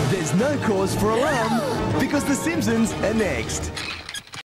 There's no cause for alarm because The Simpsons are next.